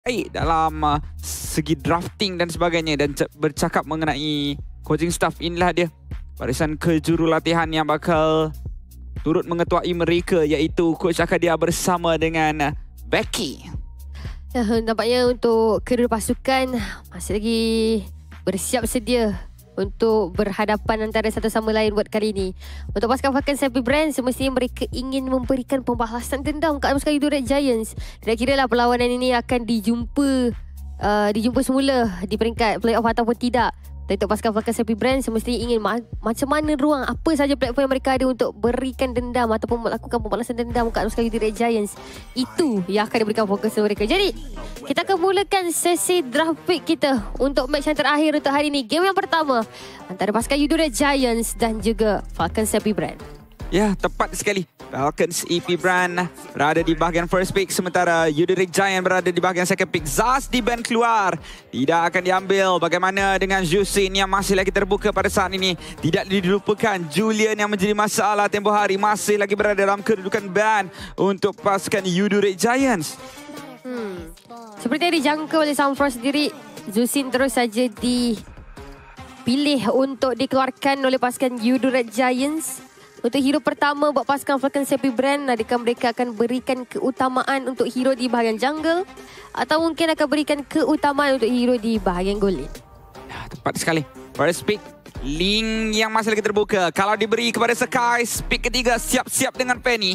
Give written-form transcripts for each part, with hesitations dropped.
baik dalam segi drafting dan sebagainya, dan bercakap mengenai coaching staff, inilah dia barisan kejurulatihan yang bakal turut mengetuai mereka, iaitu Coach Akadia bersama dengan Becky. Nampaknya untuk kedua pasukan masih lagi bersiap sedia untuk berhadapan antara satu sama lain buat kali ini. Untuk pasukan Falcon Happy Brand, semestinya mereka ingin memberikan pembalasan dendam ke pasukan Yudo Red Giants. Tidak kira lah perlawanan ini akan dijumpa semula di peringkat playoff ataupun tidak. Dan untuk pasukan Falcon Happy Brand semestinya ingin macam mana ruang, apa saja platform yang mereka ada untuk berikan dendam ataupun melakukan pembalasan dendam ke pasukan Yudo Red Giants. Itu yang akan diberikan fokus mereka. Jadi kita akan mulakan sesi draft pick kita untuk match yang terakhir untuk hari ini. Game yang pertama antara pasukan Yudo Red Giants dan juga Falcon Happy Brand. Ya, tepat sekali. Falcons EP Brand berada di bahagian first pick, sementara Yudo Red Giant berada di bahagian second pick. Zaz di ban keluar, tidak akan diambil. Bagaimana dengan Jusin yang masih lagi terbuka pada saat ini? Tidak dilupakan Julian yang menjadi masalah tempoh hari, masih lagi berada dalam kedudukan ban untuk pasukan Yudo Red Giants. Seperti yang dijangka oleh Sunfrost sendiri, Jusin terus saja dipilih untuk dikeluarkan oleh pasukan Yudo Red Giants. Untuk hero pertama buat pasukan Falcon Happy Brand, adakah mereka akan berikan keutamaan untuk hero di bahagian jungle atau mungkin akan berikan keutamaan untuk hero di bahagian gold lane? Ya, tepat sekali. First pick, Ling yang masih lagi terbuka. Kalau diberi kepada Skies, pick ketiga siap-siap dengan Penny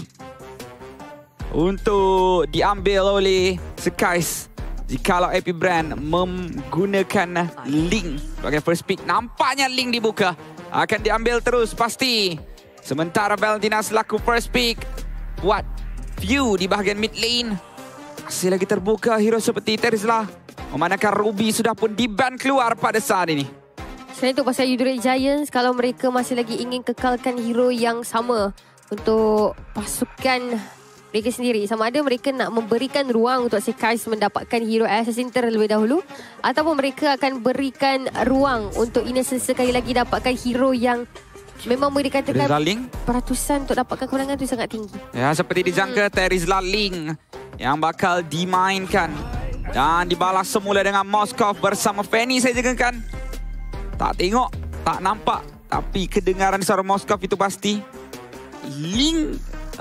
untuk diambil oleh Skies. Jikalau AP Brand menggunakan Ling sebagai first pick, nampaknya Ling dibuka. Akan diambil terus pasti. Sementara Valentina selaku first pick buat view di bahagian mid lane. Masih lagi terbuka hero seperti Terizla. Memandangkan Ruby sudah pun di-ban keluar pada saat ini. Selain itu pasal Yudo Red Giants, kalau mereka masih lagi ingin kekalkan hero yang sama untuk pasukan mereka sendiri, sama ada mereka nak memberikan ruang untuk Sekais mendapatkan hero assassin terlebih dahulu, ataupun mereka akan berikan ruang untuk Innocent sekali lagi dapatkan hero yang memang boleh dikatakan peratusan untuk dapatkan kemenangan itu sangat tinggi. Ya, seperti dijangka Terizla Ling yang bakal dimainkan dan dibalas semula dengan Moskov bersama Fanny. Saya jagakan, tak tengok, tak nampak, tapi kedengaran suara Moskov itu pasti. Ling,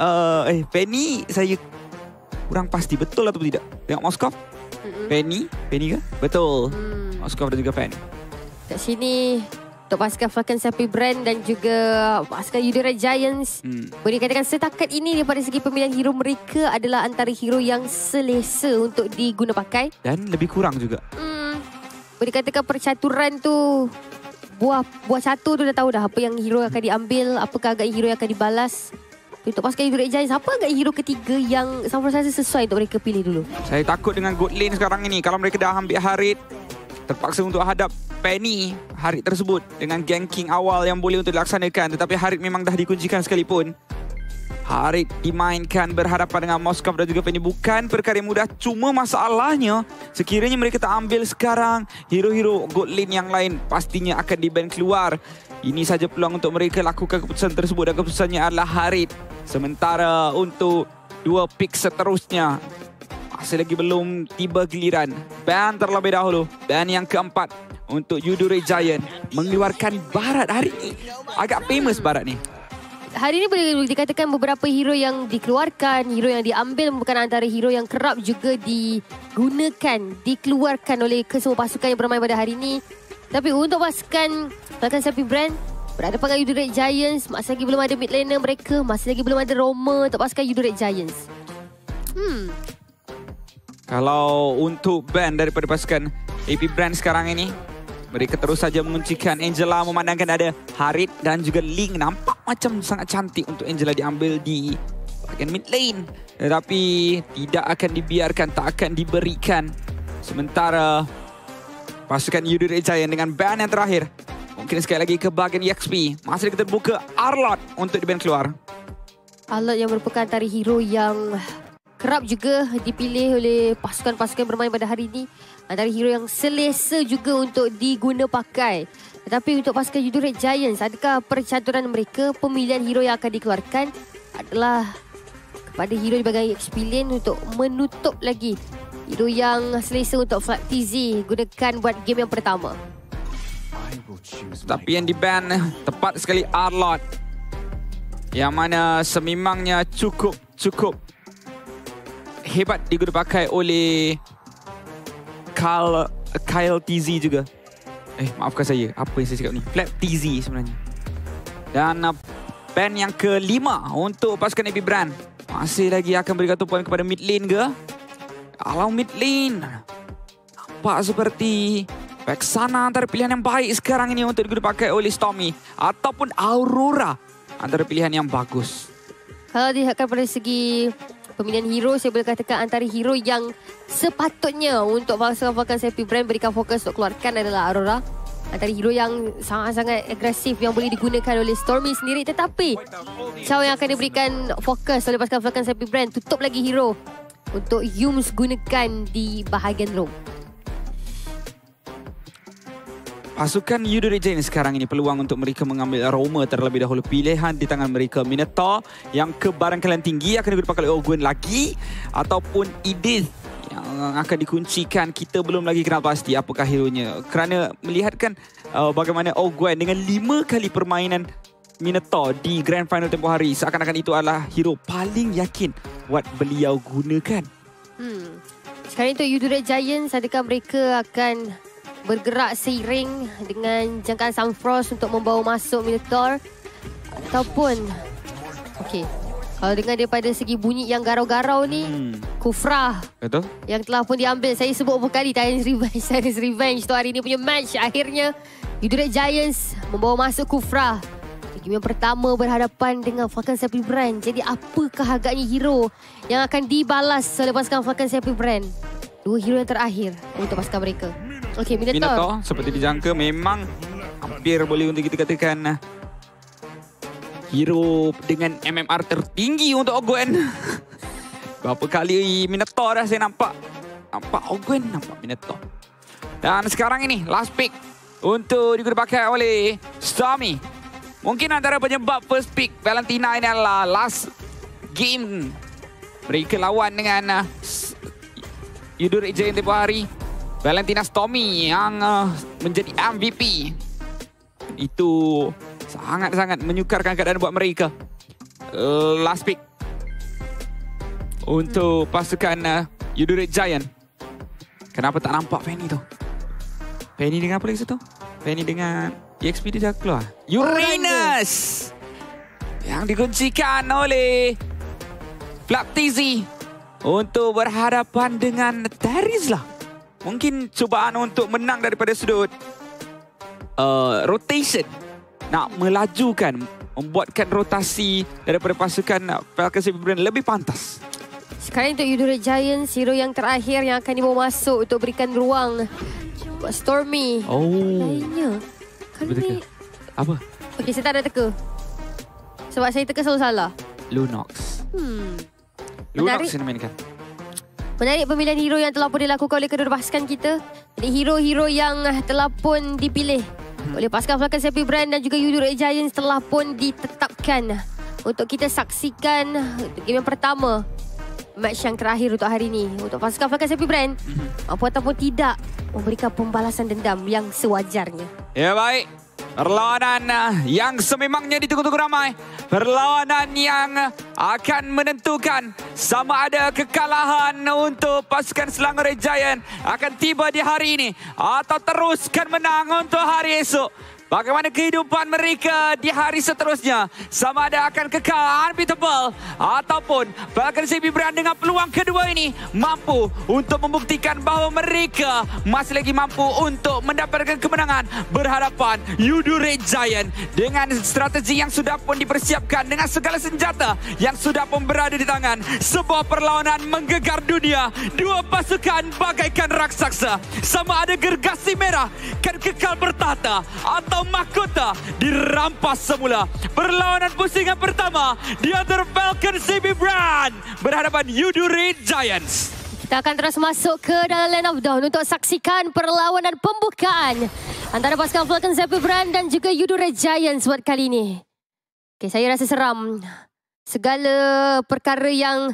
Fanny saya kurang pasti betul atau tidak. Tengok Moskov, Fanny ke? Betul. Moskov dan juga Fanny. Kat sini untuk pasukan Falcon Happy Brand dan juga pasukan Yudo Red Giants, boleh dikatakan setakat ini daripada segi pemilihan hero mereka adalah antara hero yang selesa untuk diguna pakai. Dan lebih kurang juga. Boleh dikatakan percaturan tu, buah catur tu dah tahu dah apa yang hero akan diambil, apakah agak hero yang akan dibalas. Untuk pasukan Yudo Red Giants, apa agak hero ketiga yang sama rasa sesuai untuk mereka pilih dulu? Saya takut dengan good lane sekarang ini. Kalau mereka dah ambil Harit, terpaksa untuk hadap Penny Harit tersebut dengan ganking awal yang boleh untuk dilaksanakan. Tetapi Harit memang dah dikuncikan sekalipun. Harit dimainkan berhadapan dengan Moskov dan juga Penny. Bukan perkara yang mudah. Cuma masalahnya, sekiranya mereka tak ambil sekarang, hero-hero gold lane yang lain pastinya akan di-ban keluar. Ini saja peluang untuk mereka lakukan keputusan tersebut, dan keputusannya adalah Harit. Sementara untuk dua pick seterusnya, masih lagi belum tiba giliran. Ban terlebih dahulu. Ban yang keempat untuk Yudo Red Giant mengeluarkan Barat hari ini. Agak famous Barat ni. Hari ini boleh dikatakan beberapa hero yang dikeluarkan, hero yang diambil bukan antara hero yang kerap juga dikeluarkan oleh kesemua pasukan yang bermain pada hari ini. Tapi untuk pasukan Falcon Happy Brand berhadapan dengan Yudo Red Giants, masih lagi belum ada mid laner mereka, masih lagi belum ada roamer untuk pasukan Yudo Red Giants. Kalau untuk ban daripada pasukan AP Brand sekarang ini, mereka terus saja menguncikan Angela, memandangkan ada Harit dan juga Ling. Nampak macam sangat cantik untuk Angela diambil di bahagian mid lane. Tetapi tidak akan dibiarkan, tak akan diberikan. Sementara pasukan Yudo Red Giant dengan ban yang terakhir, mungkin sekali lagi ke bahagian EXP. Masih lagi terbuka Arlott untuk di ban keluar. Arlott yang merupakan antara hero yang kerap juga dipilih oleh pasukan-pasukan bermain pada hari ini. Antara hero yang selesa juga untuk diguna pakai. Tetapi untuk pasukan Yudo Red Giants, adakah percaturan mereka, pemilihan hero yang akan dikeluarkan adalah kepada hero di bahagian EXP lane untuk menutup lagi Hero yang selesa untuk Flat TZ gunakan buat game yang pertama. Tapi yang di-ban tepat sekali Arlot. Yang mana sememangnya cukup hebat digunakan pakai oleh Kyle TZ juga. Maafkan saya, apa yang saya cakap ni? Flat TZ sebenarnya. Dan ban yang kelima untuk pasukan AB Brand. Masih lagi akan beri satu poin kepada mid lane ke? Kalau mid lane nampak seperti Vexana antara pilihan yang baik sekarang ini untuk dipakai oleh Stormy ataupun Aurora antara pilihan yang bagus. Kalau dilihatkan pada segi pemilihan hero, saya boleh katakan antara hero yang sepatutnya untuk pasukan Sepi Brand berikan fokus untuk keluarkan adalah Aurora. Antara hero yang sangat-sangat agresif yang boleh digunakan oleh Stormy sendiri. Tetapi Chow yang akan diberikan fokus oleh pasukan Sepi Brand, tutup lagi hero untuk Yums gunakan di bahagian roam. Pasukan Yudore Giants sekarang ini peluang untuk mereka mengambil aroma terlebih dahulu. Pilihan di tangan mereka Minotaur yang kebarangkalan tinggi akan digunakan oleh Ogwen lagi ataupun Edith yang akan dikuncikan. Kita belum lagi kenal pasti apakah hero-nya. Kerana melihatkan bagaimana Ogwen dengan 5 kali permainan Minotaur di Grand Final tempoh hari, seakan-akan itu adalah hero paling yakin buat beliau gunakan. Sekarang untuk Yudore Giants, adakah mereka akan bergerak seiring dengan jangkaan Sunfrost untuk membawa masuk Minotaur? Ataupun kalau dengar daripada segi bunyi yang garau-garau ni, Kufra Betul? yang telah pun diambil. Saya sebut beberapa kali Tyrant's Revenge tu hari ni punya match. Akhirnya Yudore Giants membawa masuk Kufra. Game yang pertama berhadapan dengan Falcon Sepi Brand. Jadi apakah agaknya hero yang akan dibalas oleh pasukan Falcon Sepi Brand? Dua hero yang terakhir untuk pasukan mereka. Minotaur seperti dijangka memang hampir boleh untuk kita katakan hero dengan MMR tertinggi untuk Ogwen. Berapa kali Minotaur dah saya nampak. Nampak Ogwen, nampak Minotaur. Dan sekarang ini last pick untuk digunakan oleh Stormy. Mungkin antara penyebab first pick Valentina ini adalah last game mereka lawan dengan Yudore Giants tempoh hari. Valentina Stormy yang menjadi MVP. Itu sangat-sangat menyukarkan keadaan buat mereka. Last pick untuk pasukan Yudore Giants. Kenapa tak nampak Penny tu? Penny dengan apa lagi satu? Penny dengan EXP dia dah keluar. Uranus yang dikuncikan oleh Flap TZ untuk berhadapan dengan Teris lah. Mungkin cubaan untuk menang daripada sudut rotation. Nak melajukan, membuatkan rotasi daripada pasukan Falcon Sepi Brand lebih pantas. Sekarang untuk Yudore Giants, hero yang terakhir yang akan dibawa masuk untuk berikan ruang buat Stormy. Lainnya Betul. Apa? Okey, saya tak ada teka. Sebab saya teka selalu salah. Lunox. Menarik. Lunox yang dimainkan. Menarik pemilihan hero yang telah pun dilakukan oleh kedua pasukan kita. Jadi hero-hero yang telah pun dipilih oleh pasukan Falcon Sepi Brand dan juga Yudore Giants telah pun ditetapkan untuk kita saksikan game yang pertama. Match yang terakhir untuk hari ini. Untuk pasukan Falcon Sepi Brand, mampu ataupun tidak memberikan pembalasan dendam yang sewajarnya. Ya baik. Perlawanan yang sememangnya ditunggu-tunggu ramai. Perlawanan yang akan menentukan sama ada kekalahan untuk pasukan Selangor Giant akan tiba di hari ini atau teruskan menang untuk hari esok. Bagaimana kehidupan mereka di hari seterusnya? Sama ada akan kekal unbeatable ataupun Falcon Sepi Brand dengan peluang kedua ini mampu untuk membuktikan bahawa mereka masih lagi mampu untuk mendapatkan kemenangan berhadapan Yudore Giant dengan strategi yang sudah pun dipersiapkan dengan segala senjata yang sudah pun berada di tangan. Sebuah perlawanan menggegar dunia. Dua pasukan bagaikan raksasa. Sama ada gergasi merah kan kekal bertahta atau mahkota dirampas semula. Perlawanan pusingan pertama di antara Falcon Sepi Brand berhadapan Yudore Giants. Kita akan terus masuk ke dalam Land of Dawn untuk saksikan perlawanan pembukaan antara pasukan Falcon Sepi Brand dan juga Yudore Giants buat kali ini. Okay, saya rasa seram. Segala perkara yang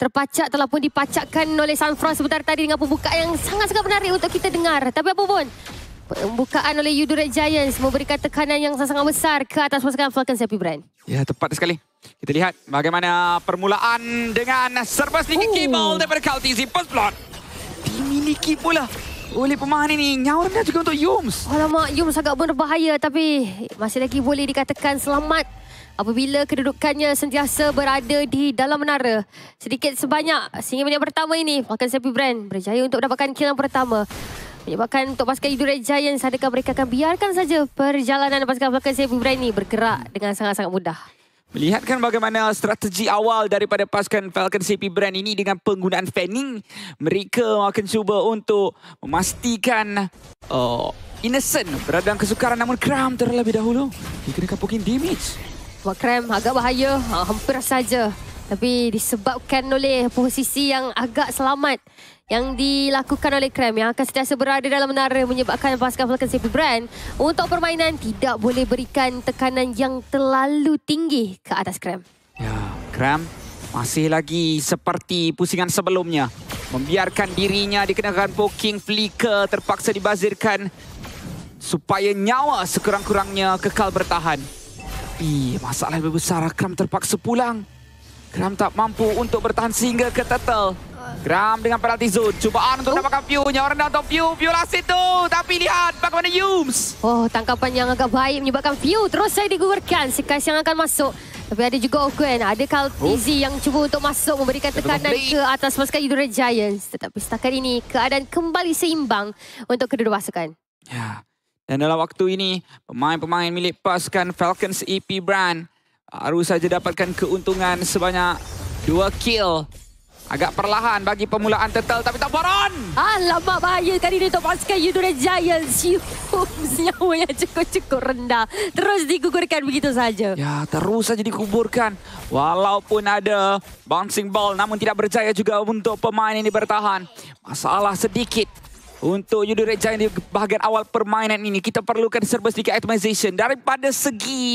terpacak telah pun dipacakkan oleh Sunfrost sebentar tadi dengan pembukaan yang sangat-sangat menarik untuk kita dengar. Tapi apa pun, pembukaan oleh Yudu Red Giants memberikan tekanan yang sangat-sangat besar ke atas pasukan Falcons Happy Brand. Ya, tepat sekali. Kita lihat bagaimana permulaan dengan serba sedikit cable daripada Kaltizi. First blood dimiliki pula oleh pemain ini. Nyawa rendah juga untuk Yums. Alamak, Yums agak berbahaya tapi masih lagi boleh dikatakan selamat apabila kedudukannya sentiasa berada di dalam menara. Sedikit sebanyak sehingga minit pertama ini Falcons Happy Brand berjaya untuk mendapatkan kill yang pertama. Menyebabkan untuk pasukan Yudu Red Giants, adakah mereka akan biarkan saja perjalanan pasukan Falcons Happy Brand ini bergerak dengan sangat-sangat mudah? Melihatkan bagaimana strategi awal daripada pasukan Falcons Happy Brand ini dengan penggunaan fanning, mereka akan cuba untuk memastikan Innocent berada dalam kesukaran, namun Cram terlebih dahulu dikenakan poking damage. Buat Cram agak bahaya, hampir saja. Tapi disebabkan oleh posisi yang agak selamat yang dilakukan oleh Cram yang akan sentiasa berada dalam menara, menyebabkan pasukan Falcons Happy Brand untuk permainan tidak boleh berikan tekanan yang terlalu tinggi ke atas Cram. Ya, Cram masih lagi seperti pusingan sebelumnya. Membiarkan dirinya dikenakan poking flicker, terpaksa dibazirkan supaya nyawa sekurang-kurangnya kekal bertahan. Masalah lebih besar, Cram terpaksa pulang. Cram tak mampu untuk bertahan sehingga ke turtle. Cram dengan penalti zone. Cubaan untuk dapatkan Pew. Nyawa rendah untuk Pew. Pew last itu. Tapi lihat bagaimana Yums. Tangkapan yang agak baik menyebabkan Pew terus saja digugurkan. Sekais yang akan masuk. Tapi ada juga Ogwen. Ada Kaltizi yang cuba untuk masuk memberikan tekanan ke atas pasukan Yudu Red Giants. Tetapi setakat ini keadaan kembali seimbang untuk kedua pasukan. Ya. Dan dalam waktu ini pemain-pemain milik pasukan Falcons EP Brand baru saja dapatkan keuntungan sebanyak 2 kill. Agak perlahan bagi permulaan Turtle, tapi tak boron. Alamak, bahaya kali ini untuk pasukan Yudu Red Giants. Nyawa yang cukup-cukup rendah. Terus digugurkan begitu saja. Ya, terus saja dikuburkan. Walaupun ada bouncing ball, namun tidak berjaya juga untuk pemain ini bertahan. Masalah sedikit untuk Yudu Red Giants di bahagian awal permainan ini. Kita perlukan serba sedikit itemization. Daripada segi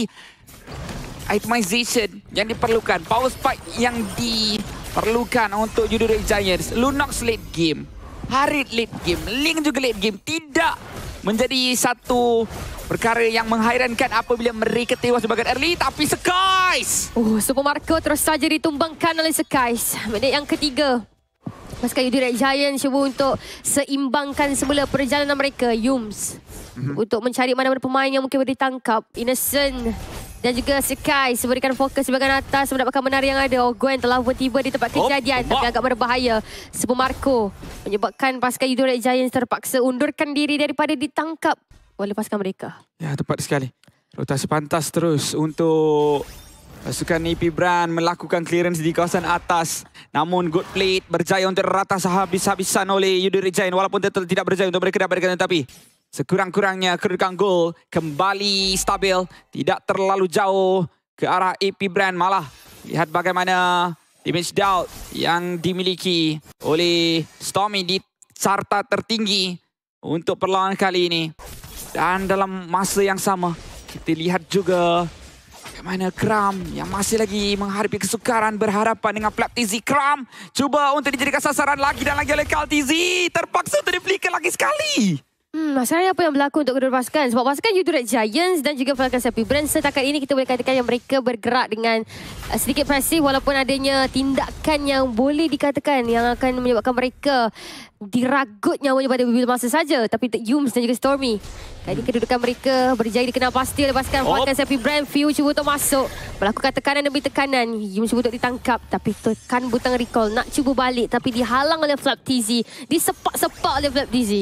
itemization yang diperlukan, power spike yang diperlukan untuk Yudu Red Giants, Lunox late game, Harit late game, Link juga late game, tidak menjadi satu perkara yang menghairankan apabila mereka tewas di bagian early. Tapi Sekais, Super Marco terus saja ditumbangkan oleh Sekais. Minit yang ketiga, pasukan Yudu Red Giants cuba untuk seimbangkan semula perjalanan mereka. Yums untuk mencari mana-mana pemain yang mungkin boleh ditangkap. Innocent dan juga Sekais berikan fokus di bahagian atas mendapatkan menara yang ada. Ogwen telah pun tiba di tempat kejadian tapi agak berbahaya. Super Marco menyebabkan pasukan Yudu Red Giants terpaksa undurkan diri daripada ditangkap oleh pasukan mereka. Ya, tepat sekali. Rotasi pantas terus untuk pasukan EP Brand melakukan clearance di kawasan atas. Namun Good Plate berjaya untuk rata habis-habisan oleh Yudu Red Giants. Walaupun tidak berjaya untuk mereka dapatkan, tapi sekurang-kurangnya kedudukan gol kembali stabil. Tidak terlalu jauh ke arah EP Brand. Malah lihat bagaimana damage dealt yang dimiliki oleh Stormy di carta tertinggi untuk perlawanan kali ini. Dan dalam masa yang sama kita lihat juga bagaimana Cram yang masih lagi menghadapi kesukaran berhadapan dengan Flaptizi. Cram cuba untuk dijadikan sasaran lagi dan lagi oleh Kaltizi. Terpaksa untuk dipelikan lagi sekali. Masalahnya apa yang berlaku untuk kedua pasukan? Sebab pasukan Yudu Red Giants dan juga Falcons Happy Brand setakat ini kita boleh katakan yang mereka bergerak dengan sedikit presif, walaupun adanya tindakan yang boleh dikatakan yang akan menyebabkan mereka diragut nyawanya pada beberapa masa saja. Tapi Yums dan juga Stormy, kali kedudukan mereka berjaya dikenal pasti oleh pasukan Falcons Happy Brand. Few cuba untuk masuk, melakukan tekanan demi tekanan. Yums cuba untuk ditangkap tapi tekan butang recall, nak cuba balik tapi dihalang oleh Flaptizi. Disepak-sepak oleh Flaptizi.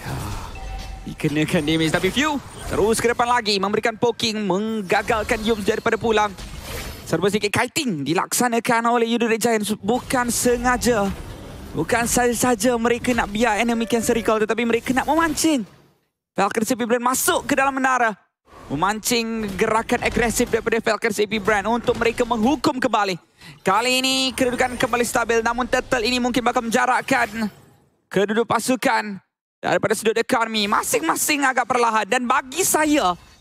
Dikenakan damage tapi Few terus ke depan lagi memberikan poking, menggagalkan Yums daripada pulang. Serba sedikit kiting dilaksanakan oleh Yudu Red Giants. Bukan sengaja, bukan saja mereka nak biar enemy cancel recall, tetapi mereka nak memancing Falcons AP Brand masuk ke dalam menara, memancing gerakan agresif daripada Falcons AP Brand untuk mereka menghukum kembali. Kali ini kedudukan kembali stabil, namun Turtle ini mungkin bakal menjarakkan kedua pasukan daripada sudut economy. Masing-masing agak perlahan. Dan bagi saya,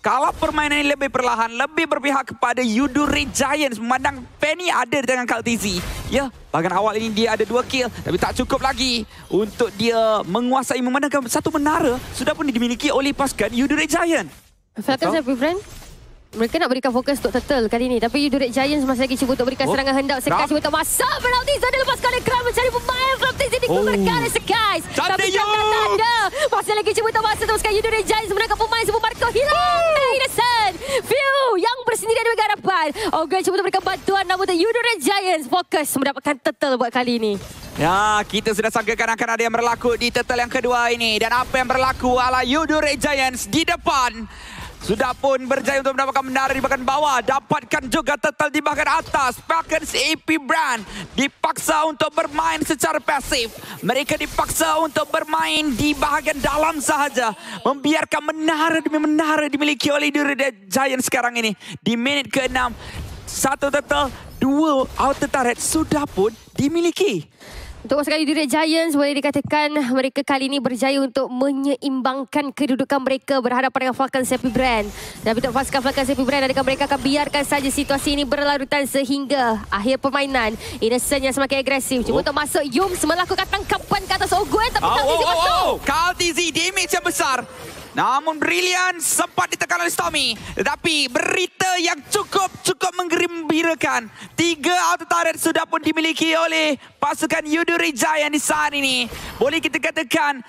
Kalau permainan ini lebih perlahan, lebih berpihak kepada Yudure Giants. Memandang Penny ada di tangan Kaltizi. Ya, bahagian awal ini dia ada 2 kill. Tapi tak cukup lagi untuk dia menguasai, memandangkan satu menara sudah pun dimiliki oleh pasukan Yudure Giants. Falcons and Friend, mereka nak berikan fokus untuk Turtle kali ini. Tapi Yudure Giants masih lagi cuba untuk berikan serangan hendak. Sekais cuba untuk masuk penalti. Zona lepaskan oleh Kram mencari pemain. Floptis ini dikeluarkan oleh Sekais. Tapi tanda. Masih lagi cuba untuk masuk. Teruskan Yudure Giants menangkap pemain. Semua Marco hilang. Innocent. View yang bersendirian di bahagian hadapan. Ogan cuba untuk berikan bantuan. Namun Yudure Giants fokus mendapatkan Turtle buat kali ini. Ya, kita sudah sangkakan akan ada yang berlaku di Turtle yang kedua ini. Dan apa yang berlaku ala Yudure Giants di depan. Sudah pun berjaya untuk mendapatkan menara di bahagian bawah. Dapatkan juga Turtle di bahagian atas. Falcons AP Brand dipaksa untuk bermain secara pasif. Mereka dipaksa untuk bermain di bahagian dalam sahaja. Membiarkan menara demi menara dimiliki oleh Yudure Giants sekarang ini. Di minit ke-6. 1 Turtle, 2 outer turret sudah pun dimiliki. Untuk pasukan Yudure Giants, boleh dikatakan mereka kali ini berjaya untuk menyeimbangkan kedudukan mereka berhadapan dengan Falcons AP Brand. Dan untuk pasukan Falcons AP Brand, adakah mereka akan biarkan saja situasi ini berlarutan sehingga akhir permainan? Innocent yang semakin agresif. Cuma untuk masuk, Yums melakukan tangkapan ke atas Ogun. Tapi Kaltizi masuk. Kaltizi damage yang besar. Namun Brilliant sempat ditekan oleh Stormy. Tetapi berita yang cukup menggembirakan. 3 auto turret sudah pun dimiliki oleh pasukan Yudure Giants di saat ini. Boleh kita katakan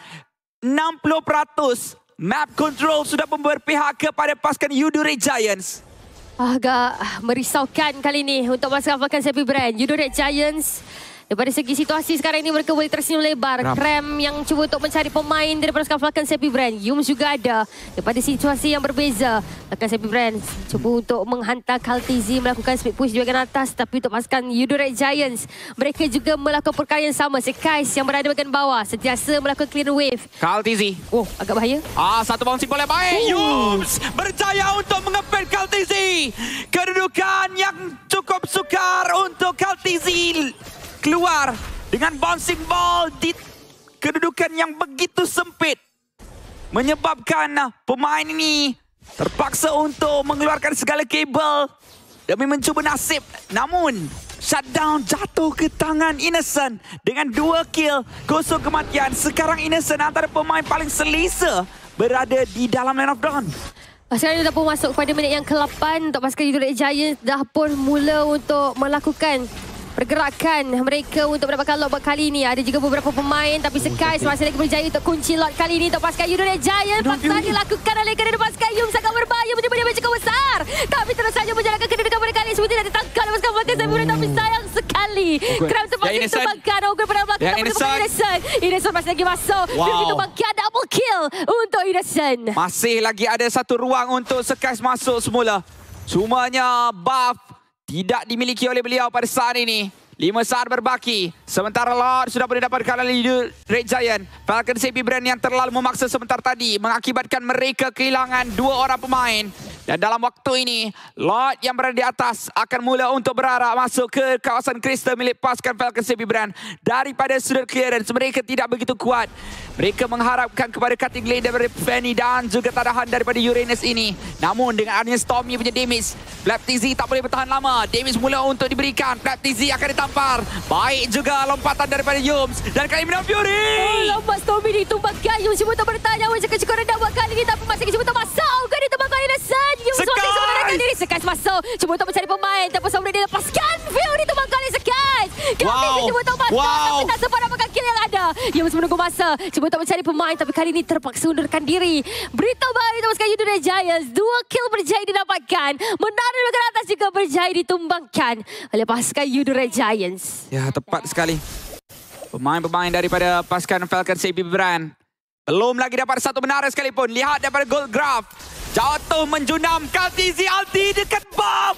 60% map control sudah pun berpihak kepada pasukan Yudure Giants. Agak merisaukan kali ini untuk pasukan Falcons AP Brand. Yudure Giants, daripada segi situasi sekarang ini mereka boleh tersenyum lebar. Kram yang cuba untuk mencari pemain daripada pasukan Falcons AP Brand. Yums juga ada. Daripada situasi yang berbeza, Falcons AP Brand cuba untuk menghantar Kaltizi melakukan speed push di bahagian atas. Tapi untuk pasukan Yudure Giants, mereka juga melakukan perkara yang sama. Sekais yang berada di bahagian bawah sentiasa melakukan clear wave. Kaltizi. Oh, agak bahaya. Satu bouncing ball yang baik. Yums berjaya untuk mengepel Kaltizi. Kedudukan yang cukup sukar untuk Kaltizi. Keluar dengan bouncing ball di kedudukan yang begitu sempit. Menyebabkan pemain ini terpaksa untuk mengeluarkan segala kabel demi mencuba nasib. Namun, shutdown jatuh ke tangan Innocent dengan 2 kill, 0 kematian. Sekarang Innocent antara pemain paling selesa berada di dalam line of dawn. Sekarang dah pun masuk pada minit yang ke-8 untuk pasukan Yudure Giants dah pun mula untuk melakukan pergerakan mereka untuk mendapatkan lot buat kali ini. Ada juga beberapa pemain tapi Sekais masih lagi berjaya untuk kunci lot kali ini untuk pasukan Yudure Giants. Paksaan dilakukan oleh kedua pasukan Yum sangat berbahaya, menyebut dia cukup besar. Tapi terus saja menjalankan kedudukan mereka kali seperti tidak ditangkap oleh pasukan Falcons AP Brand. Tapi sayang sekali Kram terpaksa terbangkan. Ogun pada belakang tapi Innocent. Innocent masih lagi masuk. Begitu bangkit, double kill untuk Innocent. Masih lagi ada satu ruang untuk Sekais masuk semula. Cumanya buff tidak dimiliki oleh beliau pada saat ini. 5 saat berbaki. Sementara Lord sudah boleh dapatkan oleh Yudure Giants. Falcons AP Brand yang terlalu memaksa sebentar tadi mengakibatkan mereka kehilangan 2 orang pemain. Dan dalam waktu ini, Lord yang berada di atas akan mula untuk berharap masuk ke kawasan Crystal milik pasukan Falcons AP Brand. Daripada sudut clearance, mereka tidak begitu kuat. Mereka mengharapkan kepada cutting lane daripada Fanny dan juga tadahan daripada Uranus ini. Namun dengan adanya Stormy punya damage, Flaptizi tak boleh bertahan lama. Damage mula untuk diberikan. Flaptizi akan ditampar. Baik juga lompatan daripada Yums. Dan kali ini Fury. Lompat Stormy ditumbangkan. Yums cuba untuk bertanya. Yums cukup rendah buat kali ini. Tapi masih cuba untuk masuk. Kan ditumbangkan Innocent. Yums semakin sebenarkan diri. Sekais masuk. Cuba untuk mencari pemain. Tapi sampai dia lepaskan. Fury ditumbangkan oleh Sekais. Kaltizi cuba untuk masuk. Tapi tak sempat dapatkan kill yang ada. Yums menunggu masa. Cuba untuk mencari pemain. Tapi kali ini terpaksa undurkan diri. Berita baik untuk pasukan Yudure Giants. 2 kill berjaya didapatkan. Menara di bahagian atas juga berjaya ditumbangkan oleh pasukan Yudure Giants. Ya, tepat sekali. Pemain-pemain daripada pasukan Falcons AP Brand belum lagi dapat satu menara sekalipun. Lihat daripada gold graph. Jatuh menjunam. Kaltizi ulti dekat bomb.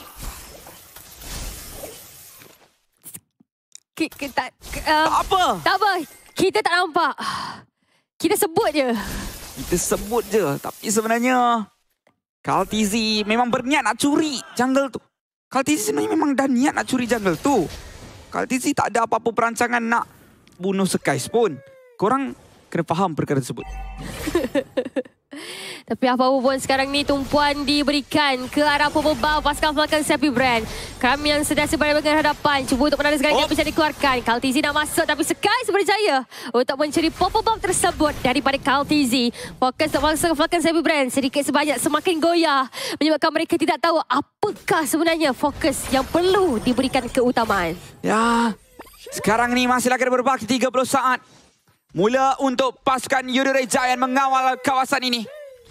Tak apa. Tak apa. Kita tak nampak. Kita sebut je. Kita sebut je. Tapi sebenarnya Kaltizi memang berniat nak curi jungle tu. Kaltizi sebenarnya memang dah niat nak curi jungle tu. Kaltizi tak ada apa-apa perancangan nak bunuh Sekais pun. Korang kena faham perkara tersebut. Tapi apa pun sekarang ni tumpuan diberikan ke arah purple buff pasukan Falcon Seppi Brand. Kami yang sedang berada bahagian hadapan cuba untuk menarik segala yang bisa dikeluarkan. Kaltizi nak masuk tapi Sky berjaya untuk mencuri purple buff tersebut daripada Kaltizi. Fokus untuk Falcon Seppi Brand sedikit sebanyak semakin goyah menyebabkan mereka tidak tahu apakah sebenarnya fokus yang perlu diberikan keutamaan. Ya, sekarang ni masih lagi berbaki 30 saat. Mula untuk pasukan Yudore Giant mengawal kawasan ini.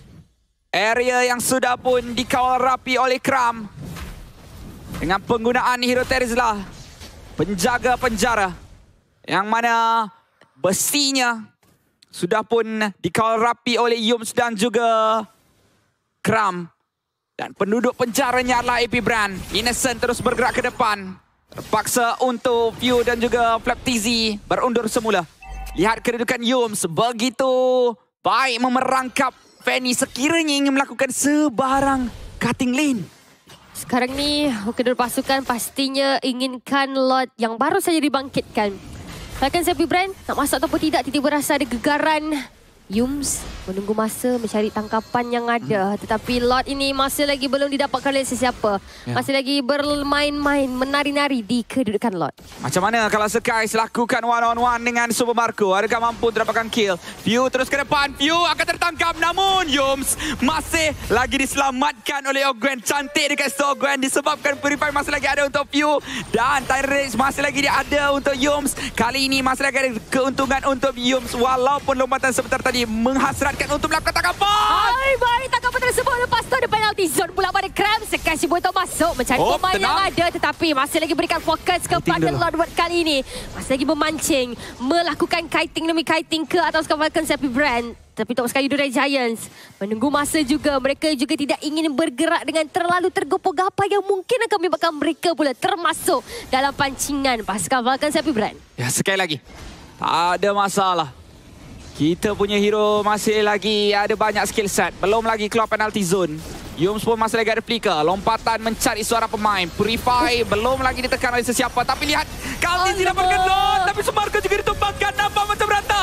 Area yang sudah pun dikawal rapi oleh Kram. Dengan penggunaan hero Terizla. Penjaga penjara. Yang mana besinya sudah pun dikawal rapi oleh Yums dan juga Kram. Dan penduduk penjaranya adalah AP Brand. Innocent terus bergerak ke depan. Terpaksa untuk View dan juga Flap TZ berundur semula. Lihat kedudukan Yums begitu baik memerangkap Fanny sekiranya ingin melakukan sebarang cutting lane. Sekarang ni kedua pasukan pastinya inginkan Lord yang baru saja dibangkitkan. Falcon Seppi Brand nak masuk ataupun tidak, tiba-tiba rasa ada gegaran. Yums menunggu masa mencari tangkapan yang ada. Tetapi Lord ini masih lagi belum didapatkan oleh sesiapa. Masih lagi bermain-main, menari-nari di kedudukan Lord. Macam mana kalau Sky lakukan one-on-one dengan Super Marco? Adakah mampu mendapatkan kill? View terus ke depan. View akan tertangkap. Namun Yums masih lagi diselamatkan oleh Ogwen. Cantik dekat situ Ogwen disebabkan Purify masih lagi ada untuk View. Dan Tyrese masih lagi ada untuk Yums. Kali ini masih lagi ada keuntungan untuk Yums. Walaupun lompatan sebentar tadi menghasratkan untuk melakukan tangkapan. Baik, tangkapan tersebut. Lepas tu ada penalty zone pula pada Kram. Sekarang cuba untuk masuk mencari pemain yang ada. Tetapi masih lagi berikan fokus kepada Lord Word kali ini. Masih lagi memancing. Melakukan kiting demi kiting ke atas Falcon Seppi Brand. Tapi untuk sekali Yudore Giants menunggu masa juga. Mereka juga tidak ingin bergerak dengan terlalu tergopoh-gapai yang mungkin akan menyebabkan mereka pula termasuk dalam pancingan pasukan Falcon Seppi Brand. Ya, sekali lagi. Tak ada masalah. Kita punya hero masih lagi ada banyak skill set. Belum lagi keluar penalty zone. Yums pun masih lagi ada flicker. Lompatan mencari suara pemain. Purify belum lagi ditekan oleh sesiapa. Tapi lihat, Kaltizi dapatkan Lord. Tapi Sumarko juga ditumpangkan. Nampak macam rata.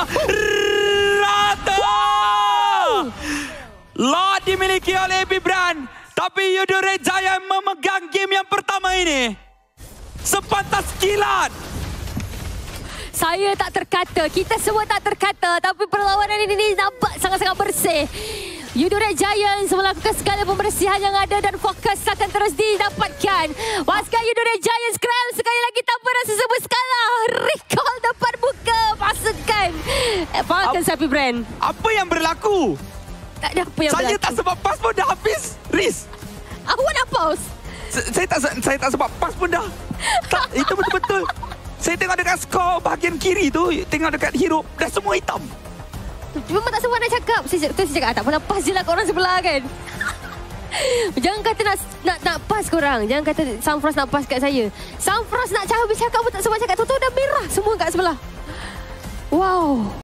Rata! Lord dimiliki oleh AP Brand. Tapi Yudore Giant memegang game yang pertama ini. Sepantas kilat. Saya tak terkata, kita semua tak terkata, tapi perlawanan ini nampak sangat-sangat bersih. Yudore Giants melakukan segala pembersihan yang ada dan fokus akan terus didapatkan. Pasukan Yudore Giants Kram sekali lagi tanpa rasa sebut skala. Recall depan buka pasukan Falcon Seppi Brand. Apa yang berlaku? Tak ada apa yang berlaku. Saya tak sebab pas pun dah habis, Riz. Awak nak pause? Saya tak sebab pas pun dah. Tak, itu betul-betul. Saya tengok dekat skor bahagian kiri tu, tengok dekat hero, dah semua hitam. Memang tak semua nak cakap. Saya cakap, tak pernah pas je lah korang sebelah kan. Jangan kata nak pas korang. Jangan kata Sunfrost nak pas kat saya. Sunfrost nak habis cakap pun tak semua cakap. Tu dah merah semua kat sebelah. Wow.